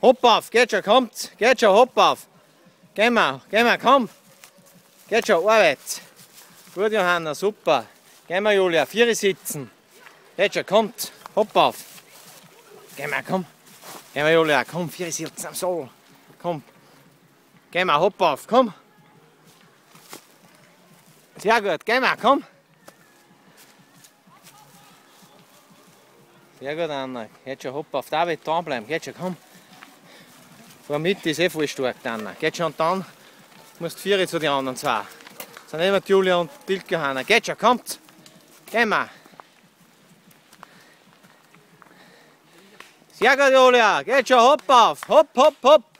Hopp auf, geht schon, kommt. Geht schon, hopp auf. Geh mal, komm. Geht schon, Arbeit. Gut, Johanna, super. Geh mal, Julia, 4 sitzen. Geht schon, kommt. Hopp auf. Geh mal, komm. Geh mal, Julia, komm, 4 sitzen am Sol. Komm. Geh mal, hopp auf, komm. Sehr gut, geh mal, komm. Sehr gut, Anna. Geht schon, hopp auf. David, dranbleiben. Geht schon, komm. Vor der Mitte ist eh voll stark, Anna. Geht schon, und dann musst du 4 zu den anderen 2. Das sind immer die Julia und die Johanna. Geht schon, kommt. Geh mal. Sehr gut, Julia. Geht schon, hopp auf. Hopp, hopp, hopp.